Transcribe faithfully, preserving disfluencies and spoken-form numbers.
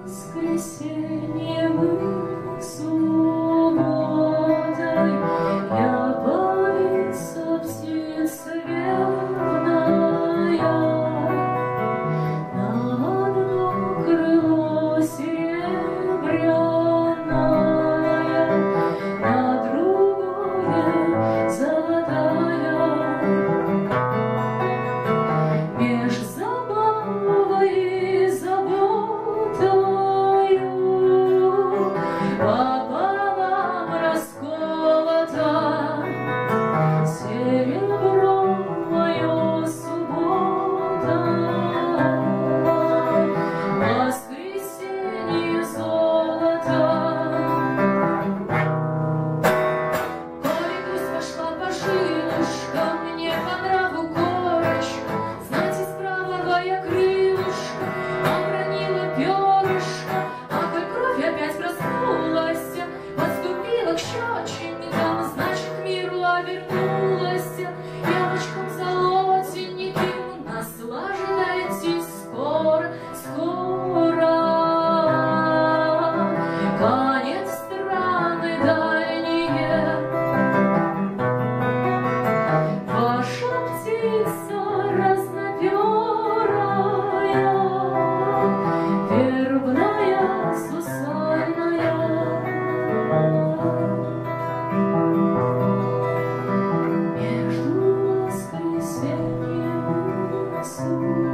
воскресеньем и субботой я повиса птицеведная, на одно крыло серебряное, на другое золотая. Меж забавой и заботою пополам расколота серебром мое суббота, воскресенье золото. Коли Русь пошла по жилушкам, мне по нраву корочка, знать из правого я крылышко обронила перышко, а коль кровь опять проснулась, подступила к щеченькам, значит, к миру вернулась. Ямочкам золотеньким наслаждайтесь скоро, скоро. Конец страны дальние, ваша птица разноперая, вербная, сусальная. Между воскресеньем и субботой